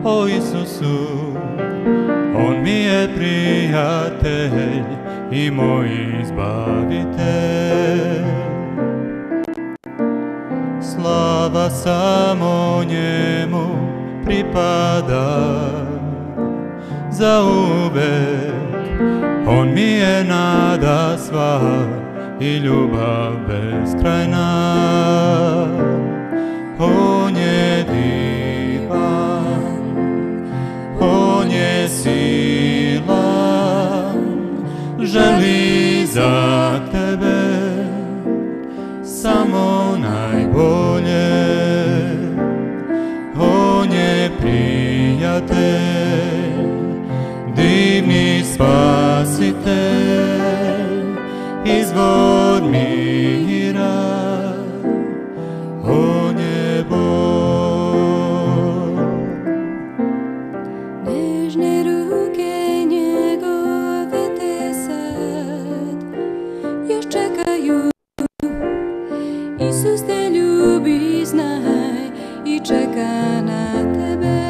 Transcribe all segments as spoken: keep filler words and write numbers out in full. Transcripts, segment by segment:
o Isusu. On mi je prijatelj i moj izbavitelj. Slava samo njemu pripada za uvek. On mi je nada sva i ljubav beskrajna. On je divan, on je silan, želi za tebe samo najbolje. On je prijatelj, divni spasitelj, izvor mira. On je Bog. Nežne ruke njegove te sad još čekaju. Isus te ljubi, znaj, i čeka na tebe.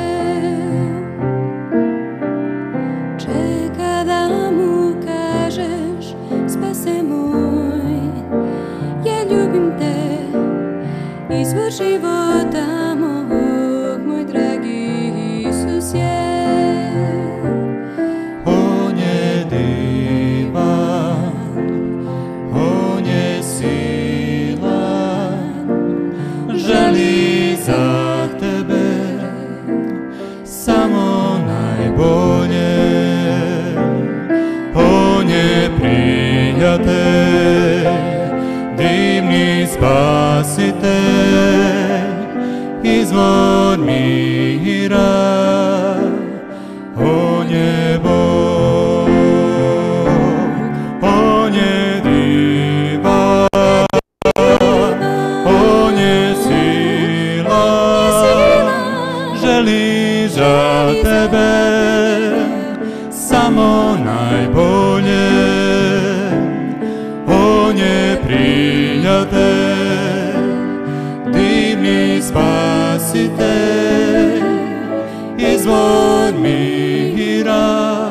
Čeka da mu kažeš: spase moj, ja ljubim te, izvor života mog, moj dragi Isus je. On je divan, on je silan, želi za tebe samo najbolje. On je prijatelj, divni spasitelj, izvor mira. On je Bog, on je divan, on je silan, želi za tebe samo najbolje. On je prijatelj, divni spasitelj, izvor mira.